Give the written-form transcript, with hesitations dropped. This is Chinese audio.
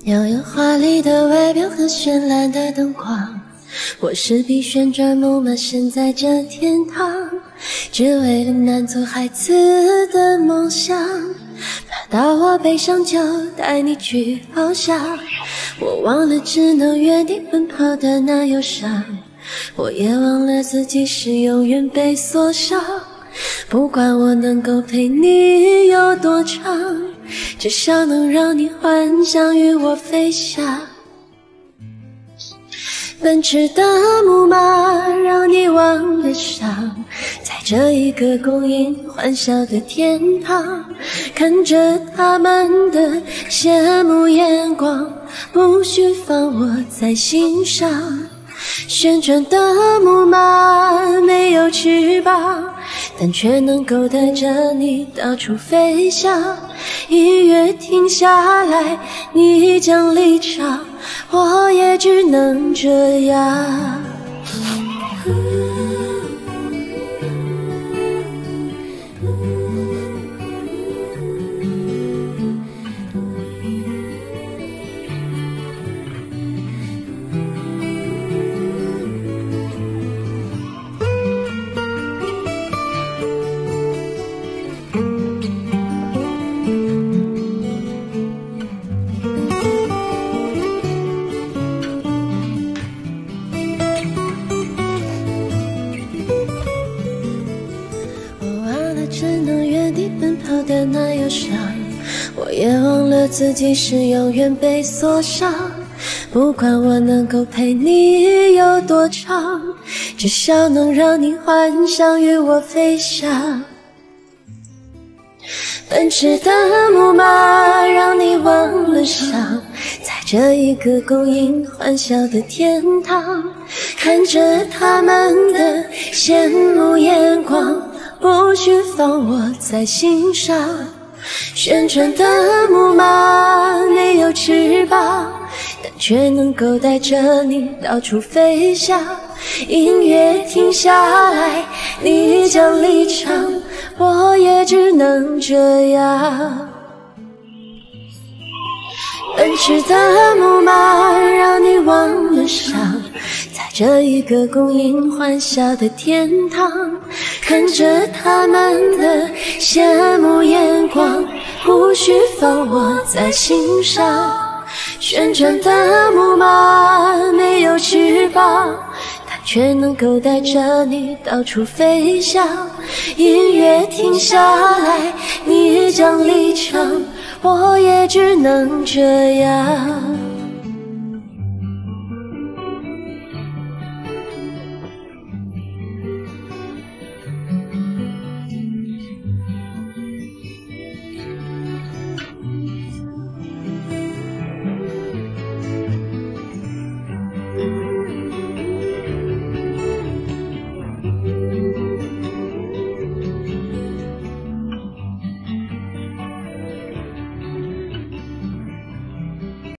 拥有华丽的外表和绚烂的灯光，我是匹旋转木马，身在这天堂，只为了满足孩子的梦想。怕到我背上就带你去翱翔，我忘了只能原地奔跑的那忧伤，我也忘了自己是永远被锁上。不管我能够陪你有多长，至少能让你幻想与我飞翔。奔驰的木马让你忘了伤，在这一个供应欢笑的天堂，看着他们的羡慕眼光，不需放我在心上。旋转的木马没有翅膀，但却能够带着你到处飞翔。音乐停下来，你将离场，我也只能这样。只能原地奔跑的那忧伤，我也忘了自己是永远被锁上。不管我能够陪你有多长，至少能让你幻想与我飞翔。奔驰的木马让你忘了伤，在这一个供应欢笑的天堂，看着他们的羡慕眼光，不需放我在心上。旋转的木马没有翅膀，但却能够带着你到处飞翔。音乐停下来，你将离场，我也只能这样。奔驰的木马让你忘了伤，在这一个供应欢笑的天堂，看着他们的羡慕眼光，不需放我在心上。旋转的木马没有翅膀，但却能够带着你到处飞翔。音乐停下来，你将离场，我也只能这样。